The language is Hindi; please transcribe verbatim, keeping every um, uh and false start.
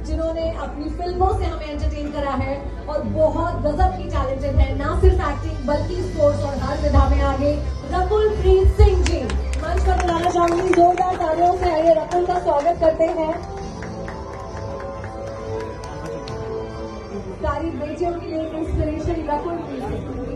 जिन्होंने अपनी फिल्मों से हमें एंटरटेन करा है और बहुत गजब की टैलेंटेड है, ना सिर्फ एक्टिंग बल्कि स्पोर्ट्स और हर विधा में आगे। रकुल प्रीत सिंह जी मंच पर बुलाना चाहूंगी, जोरदार तालियों से आइए रकुल का स्वागत करते हैं। सारी बेटियों के लिए इंस्पिरेशन रकुल प्रीत सिंह।